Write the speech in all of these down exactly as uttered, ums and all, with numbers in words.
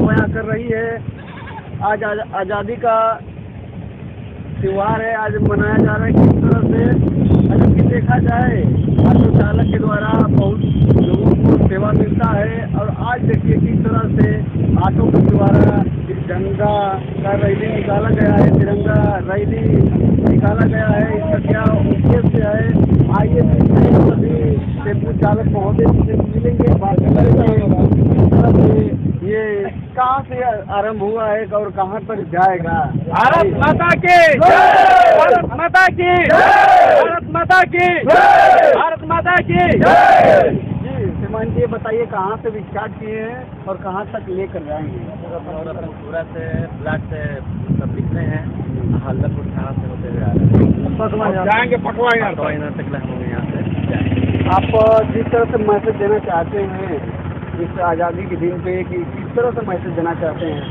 बयां कर रही है। आज आज़ादी का त्योहार है, आज मनाया जा रहा है। किस तरह से अगर कि देखा जाए ऑटो चालक के द्वारा बहुत लोगों को सेवा मिलता है। और आज देखिए किस तरह से ऑटो के द्वारा झंडा का रैली निकाला गया है, तिरंगा रैली निकाला गया है। इसका क्या उद्देश्य है, आइए सभी टेम्पो चालक महोदय से मिलेंगे, बात करेंगे। ये कहाँ से आरंभ हुआ है और कहाँ तक जाएगा? भारत माता की भारत माता की भारत माता की भारत माता की जी श्रीमान जी, बताइए कहाँ से स्टार्ट किए हैं और कहाँ तक लेकर जाएंगे? पूरा से ब्लड से सब दिखते हैं, हल्दरपुर थाना से होते हुए आ रहे हैं, जाएंगे पटवा यहाँ तक हम यहाँ से। आप जिस तरह से मैसेज देना चाहते हैं इस आज़ादी के दिन पे, कि किस तरह से मैसेज देना चाहते हैं?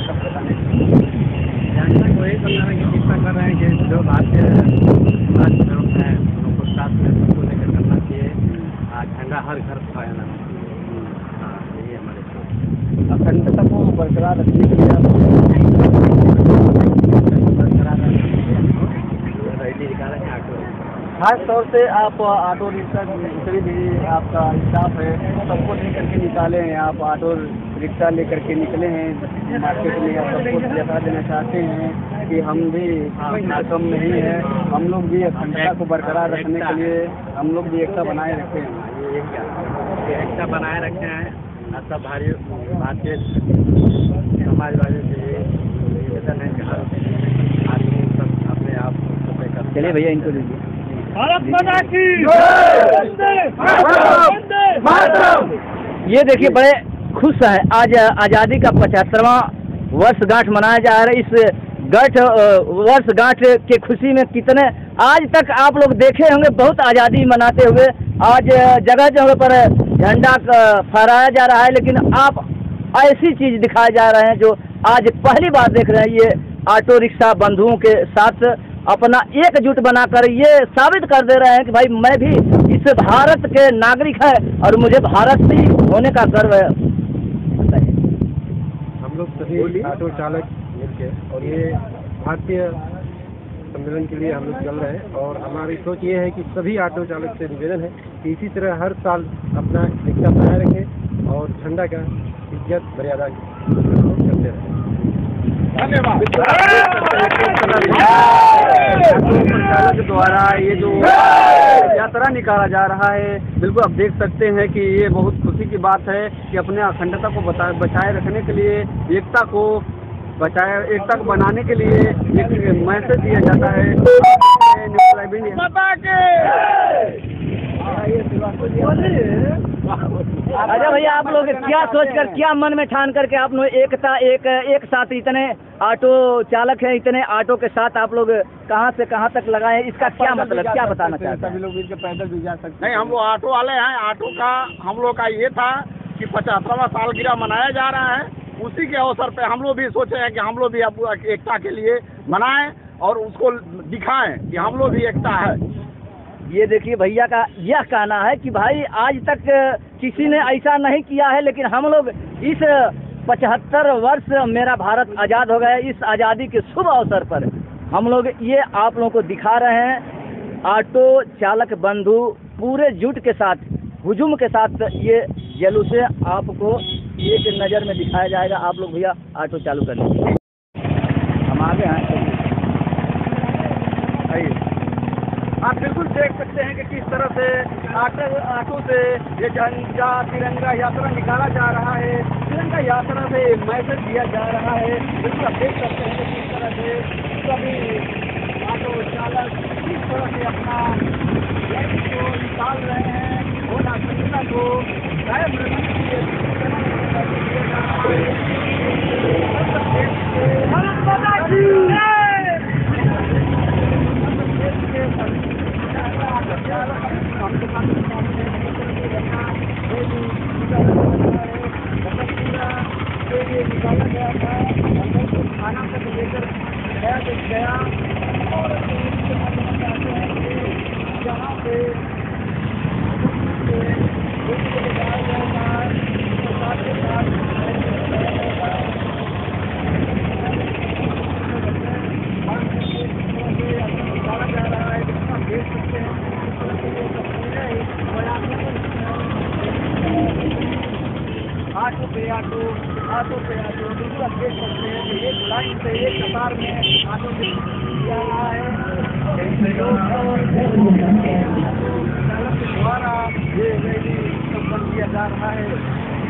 जानना को यही करना है कि चिंता कर रहे हैं कि जो भारतीय लोग हैं उनको साथ में सबको लेकर करना चाहिए। झंडा हर घर फहराना, हाँ यही हमारे सोच। अखंडता को बरकरार रखने के लिए बरकरार रैली निकालेंगे ऑटो। खास तौर से आप ऑटो रिक्शा जितने भी आपका स्टाफ है सबको लेकर के निकाले हैं, आप ऑटो रिक्शा लेकर के निकले हैं मार्केट में, आप सबको बता देना चाहते हैं कि हम भी इतना कम नहीं है, हम लोग भी अखंडता को बरकरार रखने के लिए हम लोग भी एकता बनाए रखे हैं। ये क्या एकता बनाए रखे हैं, सब भारी भारतीय समाजवादी से निवेदन है कि हर आदमी सब अपने आप को। चलिए भैया इनको लीजिए। भारत माता की ये देखिए बड़े खुश हैं, आज आज़ादी का पचहत्तरवां वर्षगांठ मनाया जा रहा है। इस गांठ वर्षगांठ के खुशी में कितने आज तक आप लोग देखे होंगे बहुत आज़ादी मनाते हुए, आज जगह जगह पर झंडा फहराया जा रहा है, लेकिन आप ऐसी चीज़ दिखाए जा रहे हैं जो आज पहली बार देख रहे हैं। ये ऑटो रिक्शा बंधुओं के साथ अपना एकजुट बनाकर ये साबित कर दे रहे हैं कि भाई मैं भी इस भारत के नागरिक है और मुझे भारत से होने का गर्व है। हम लोग सभी ऑटो चालक मिलके और ये भारतीय सम्मेलन के लिए हम लोग चल रहे हैं, और हमारी सोच ये है कि सभी ऑटो चालक से निवेदन है कि इसी तरह हर साल अपना एकता बनाए रखें और झंडा का इज्जत मर्यादा करते रहें। धन्यवाद। चालक द्वारा ये जो यात्रा निकाला जा रहा है, बिल्कुल आप देख सकते हैं कि ये बहुत खुशी की बात है कि अपने अखंडता को बता बचाए रखने के लिए, एकता को बचाए एकता को बनाने के लिए एक मैसेज दिया जाता है। अच्छा भैया, आप लोग क्या सोचकर, क्या मन में ठान करके आप लोग एकता एक एक साथ इतने ऑटो चालक हैं, इतने ऑटो के साथ आप लोग कहाँ से कहाँ तक लगाए, इसका क्या मतलब, क्या बताना चाहते हैं? सभी लोग मिलकर पैदल भी जा सकते हैं। नहीं, हम लोग ऑटो वाले हैं। ऑटो का हम लोग का ये था कि पचहत्तरवां सालगिरह मनाया जा रहा है, उसी के अवसर पे हम लोग भी सोचे हैं कि हम लोग भी अब एकता के लिए मनाएं और उसको दिखाएं कि हम लोग भी एकता है। ये देखिए भैया का यह कहना है कि भाई आज तक किसी ने ऐसा नहीं किया है, लेकिन हम लोग इस पचहत्तर वर्ष मेरा भारत आज़ाद हो गया, इस आज़ादी के शुभ अवसर पर हम लोग ये आप लोगों को दिखा रहे हैं। ऑटो चालक बंधु पूरे जुट के साथ, हुजूम के साथ ये जुलूस आपको एक नज़र में दिखाया जाएगा। आप लोग भैया ऑटो चालू कर लीजिए, हम आगे हैं। आइए, आप बिल्कुल देख सकते हैं कि किस तरह से ऑटो ऑटो से ये झंडा तिरंगा यात्रा निकाला जा रहा है। तिरंगा यात्रा से मैसेज दिया जा रहा है। बिल्कुल आप देख सकते हैं कि किस तरह से सभी ऑटो चालक किस तरह से अपना रैली को निकाल रहे हैं और नागरिकता को कायम रखने के लिए दिया जा रहा है। निकाला गया था, खाना तक लेकर गया गया और चाहते हैं कि जहाँ पे लगाया गया था, सरकार के साथ ऑटो पे आते हो, बिल्कुल आप देख सकते हैं कि एक लाइन से एक कतार में ऑटो से किया रहा है। चालक के द्वारा ये रैली संपन्न किया जा रहा है।